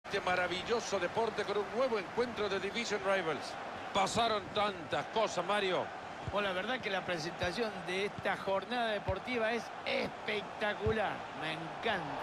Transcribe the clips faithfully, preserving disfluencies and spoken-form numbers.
Este maravilloso deporte con un nuevo encuentro de Division Rivals. Pasaron tantas cosas, Mario. Bueno, la verdad que la presentación de esta jornada deportiva es espectacular. Me encanta.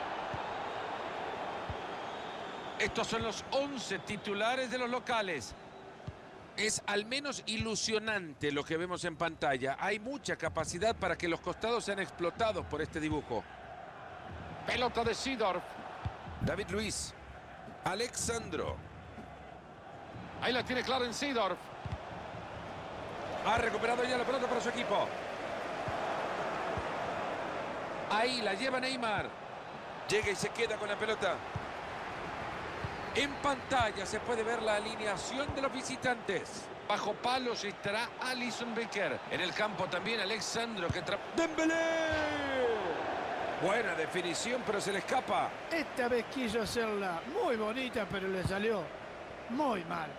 Estos son los once titulares de los locales. Es al menos ilusionante lo que vemos en pantalla. Hay mucha capacidad para que los costados sean explotados por este dibujo. Pelota de Seedorf. David Luiz. Alexandro. Ahí la tiene Clarence Seedorf. Ha recuperado ya la pelota para su equipo. Ahí la lleva Neymar. Llega y se queda con la pelota. En pantalla se puede ver la alineación de los visitantes. Bajo palos estará Alisson Becker. En el campo también Alexandro que tra... ¡Dembélé! Buena definición, pero se le escapa. Esta vez quiso hacerla muy bonita, pero le salió muy mal.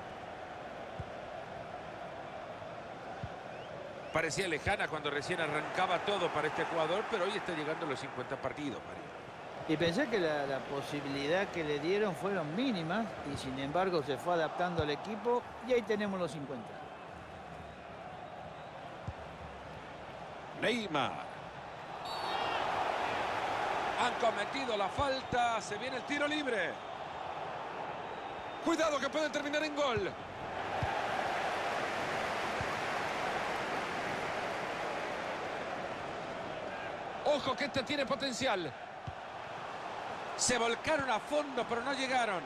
Parecía lejana cuando recién arrancaba todo para este jugador, pero hoy está llegando a los cincuenta partidos, Mario. Y pensé que la, la posibilidad que le dieron fueron mínimas y sin embargo se fue adaptando al equipo y ahí tenemos los cincuenta. Neymar. Han cometido la falta, se viene el tiro libre. Cuidado que puede terminar en gol. Ojo que este tiene potencial. Se volcaron a fondo, pero no llegaron.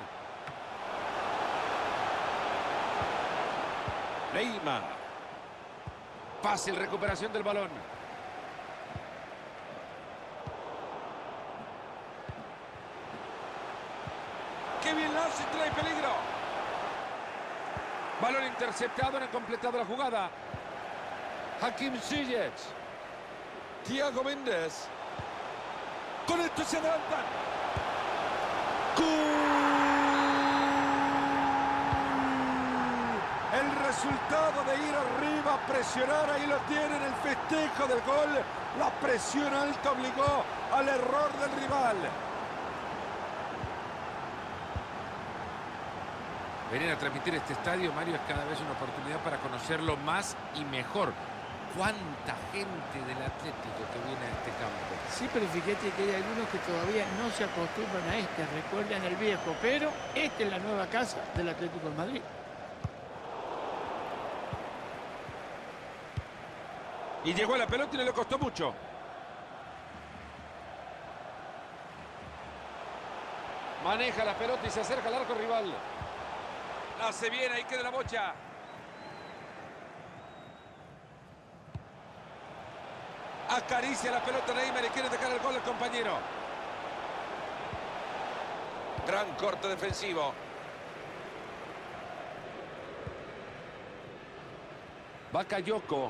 Neymar. Fácil recuperación del balón. ¡Qué bien la hace! Trae peligro. Balón interceptado, no ha completado la jugada. Hakim Ziyech. Thiago Méndez. Con esto se adelantan. El resultado de ir arriba a presionar, ahí lo tienen, el festejo del gol. La presión alta obligó al error del rival. Venir a transmitir este estadio, Mario, es cada vez una oportunidad para conocerlo más y mejor. ¿Cuánta gente del Atlético que viene a este campo? Sí, pero fíjate que hay algunos que todavía no se acostumbran a este, recuerdan el viejo, pero esta es la nueva casa del Atlético de Madrid. Y llegó a la pelota y no le costó mucho. Maneja la pelota y se acerca al arco rival. Hace bien, ahí queda la bocha. Acaricia la pelota Neymar y quiere dejar el gol al compañero. Gran corte defensivo. Bakayoko.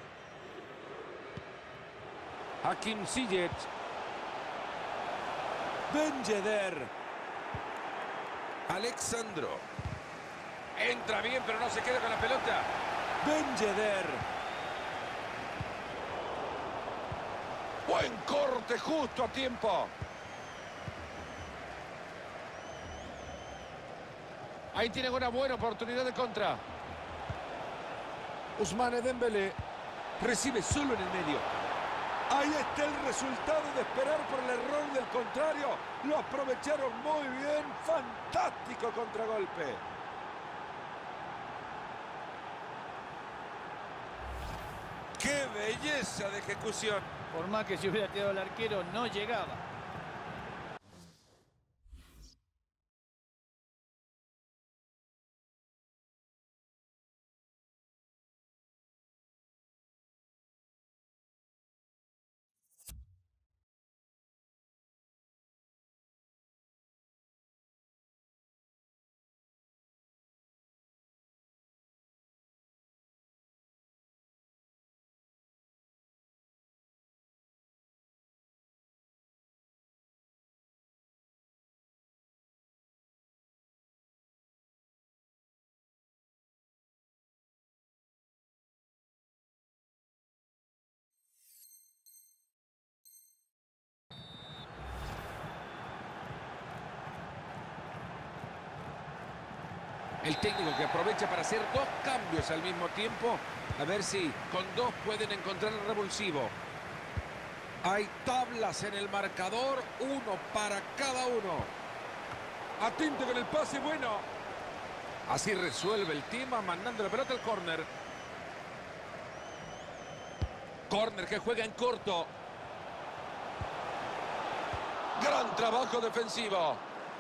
Hakim Ziyech. Ben Yedder. Alexandro. Entra bien, pero no se queda con la pelota. Ben Yedder. Buen corte, justo a tiempo. Ahí tienen una buena oportunidad de contra. Ousmane Dembélé recibe solo en el medio. Ahí está el resultado de esperar por el error del contrario. Lo aprovecharon muy bien. Fantástico contragolpe. ¡Qué belleza de ejecución! Por más que se hubiera tirado el arquero, no llegaba. El técnico que aprovecha para hacer dos cambios al mismo tiempo. A ver si con dos pueden encontrar el revulsivo. Hay tablas en el marcador, uno para cada uno. Atento con el pase, bueno. Así resuelve el tema, mandando la pelota al córner. Córner que juega en corto. Gran trabajo defensivo.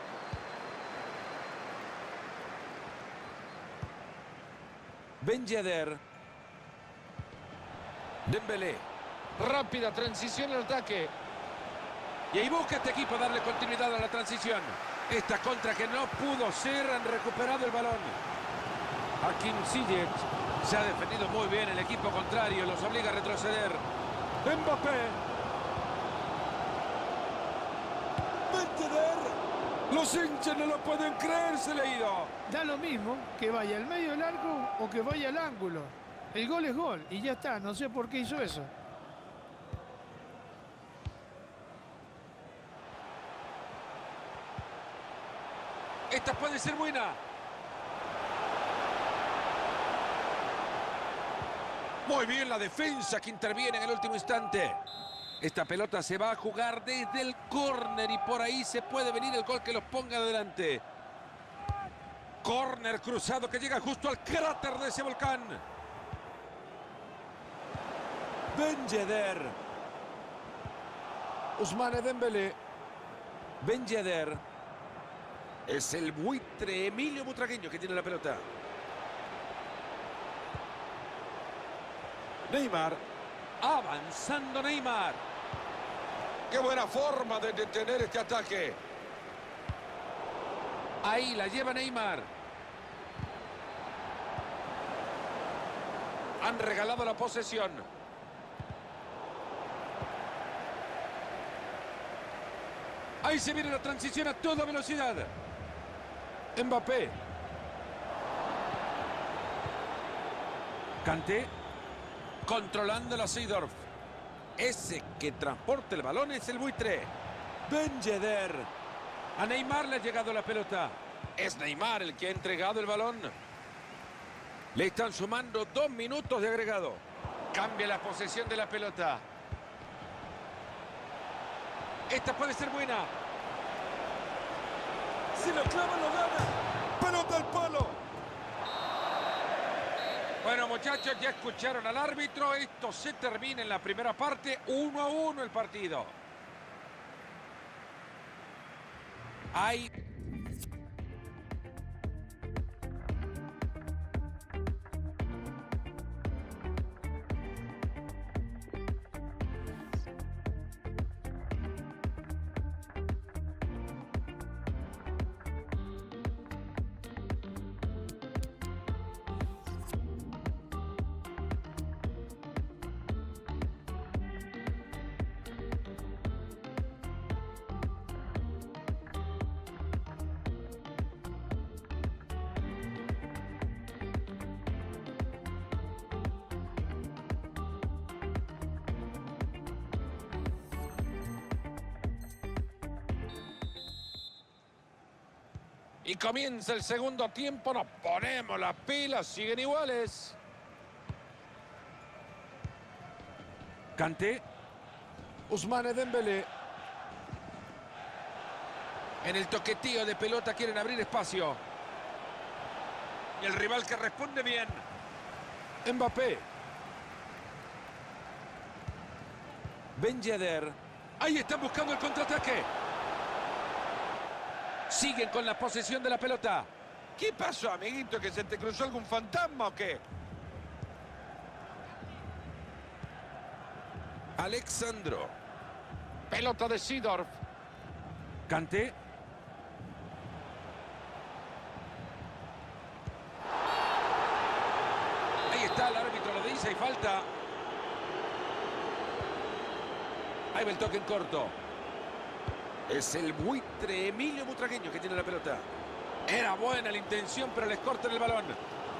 Ben Yedder. Dembélé. Rápida transición al ataque. Y ahí busca este equipo darle continuidad a la transición. Esta contra que no pudo ser, han recuperado el balón. Hakim Ziyech se ha defendido muy bien el equipo contrario, los obliga a retroceder. Mbappé. Ben Yedder. Los hinchas no lo pueden creer, se le ha ido. Da lo mismo que vaya al medio del arco o que vaya al ángulo. El gol es gol y ya está, no sé por qué hizo eso. Esta puede ser buena. Muy bien la defensa que interviene en el último instante. Esta pelota se va a jugar desde el córner y por ahí se puede venir el gol que los ponga adelante. Córner cruzado que llega justo al cráter de ese volcán. Ben Yedder. Ousmane Dembélé. Ben Yedder. Es el buitre Emilio Butragueño que tiene la pelota. Neymar. Avanzando Neymar. Qué buena forma de detener este ataque. Ahí la lleva Neymar. Han regalado la posesión. Ahí se viene la transición a toda velocidad. Mbappé. Kanté. Controlando la Seedorf. Ese que transporta el balón es el buitre. Ben Yedder. A Neymar le ha llegado la pelota. Es Neymar el que ha entregado el balón. Le están sumando dos minutos de agregado. Cambia la posesión de la pelota. Esta puede ser buena. Si lo clava, lo gana. Pelota al palo. Bueno, muchachos, ya escucharon al árbitro. Esto se termina en la primera parte. uno a uno el partido. Hay... Y comienza el segundo tiempo, nos ponemos las pilas, siguen iguales. Kanté. Ousmane Dembélé. En el toquetío de pelota quieren abrir espacio. Y el rival que responde bien. Mbappé. Ben Yedder. Ahí están buscando el contraataque. Siguen con la posesión de la pelota. ¿Qué pasó, amiguito? ¿Que se te cruzó algún fantasma o qué? Alexandro. Pelota de Seedorf. Kanté. Ahí está, el árbitro lo dice, hay falta. Ahí va el toque en corto. Es el buitre Emilio Butragueño que tiene la pelota. Era buena la intención, pero les cortan el balón.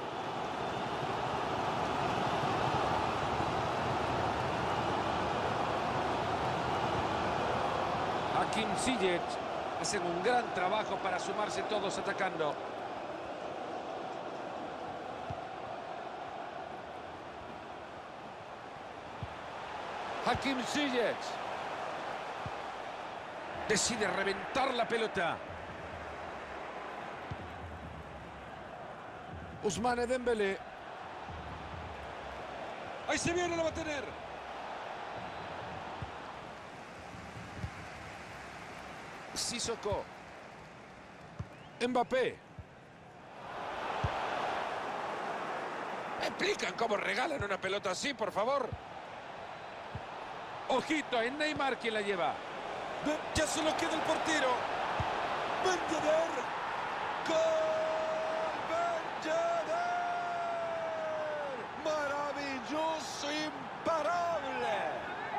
Hakim Ziyech hacen un gran trabajo para sumarse todos atacando. Hakim Ziyech. Decide reventar la pelota. Ousmane Dembélé. Ahí se viene, lo va a tener. Sissoko. Mbappé. ¿Me explican cómo regalan una pelota así, por favor? Ojito, es Neymar quien la lleva. Ya solo queda el portero. Ben Yedder. ¡Gol! Ben Yedder. Maravilloso, imparable.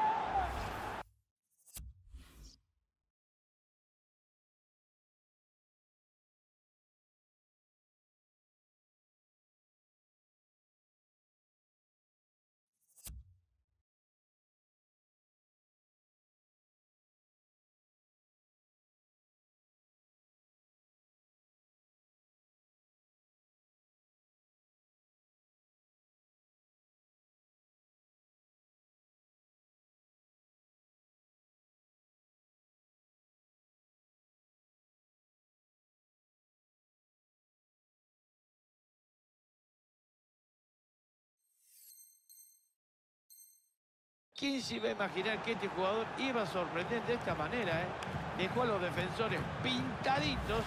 ¿Quién se iba a imaginar que este jugador iba a sorprender de esta manera, eh? Dejó a los defensores pintaditos.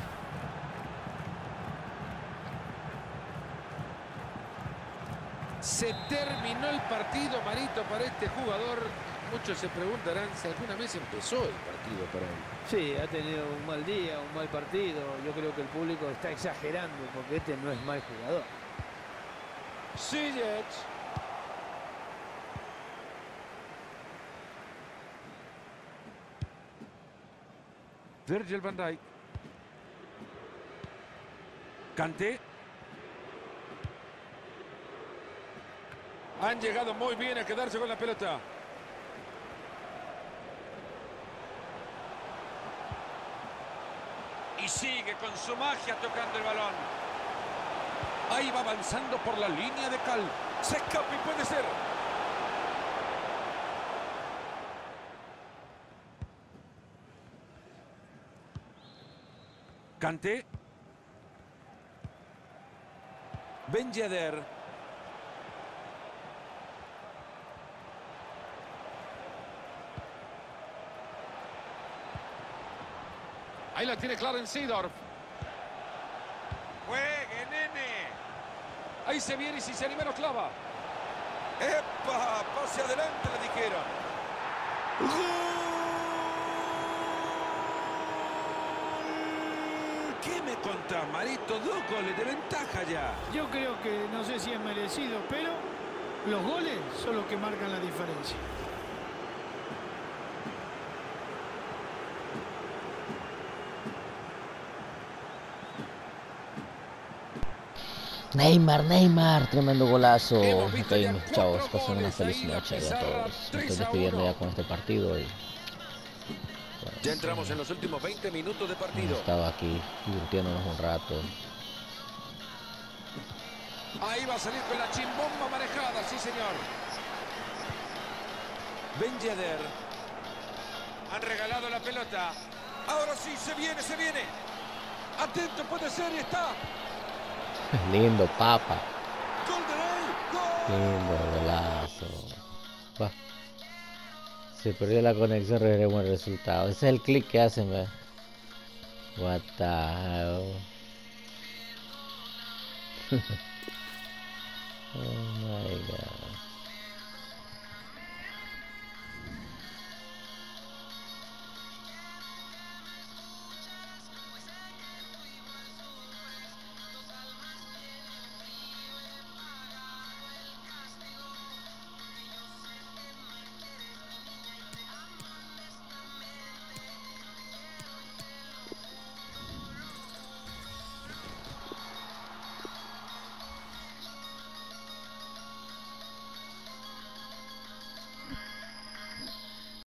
Se terminó el partido, Marito, para este jugador. Muchos se preguntarán si alguna vez empezó el partido para él. Sí, ha tenido un mal día, un mal partido. Yo creo que el público está exagerando porque este no es mal jugador. Ziyech. Virgil van Dijk. Kanté. Han llegado muy bien a quedarse con la pelota. Y sigue con su magia tocando el balón. Ahí va avanzando por la línea de cal. Se escapa y puede ser. Kanté. Ben Yedder. Ahí la tiene Clarence Seedorf. Juegue, nene. Ahí se viene y si se anima lo clava. ¡Epa! Pase adelante, le dijeron. ¡Gol! ¿Qué me contás, Marito? Dos goles de ventaja ya. Yo creo que no sé si es merecido, pero los goles son los que marcan la diferencia. Neymar, Neymar, tremendo golazo. Hemos visto Ok, ya mis cuatro chavos, pasen una goles feliz ahí, la noche a pizarra, todos. Me tres estoy a despidiendo uno. ya con este partido y bueno, Ya entramos en los últimos veinte minutos de hemos partido. estado aquí divirtiéndonos un rato. Ahí va a salir con la chimbomba manejada, sí señor. Ben Yedder. Han regalado la pelota. Ahora sí, se viene, se viene. Atento, puede ser y está. Lindo, papa. Gol de él. ¡Gol! Lindo golazo. Bah. Se perdió la conexión, regresemos el resultado. Ese es el clic que hacen, ¿ve? What the hell? Oh my god.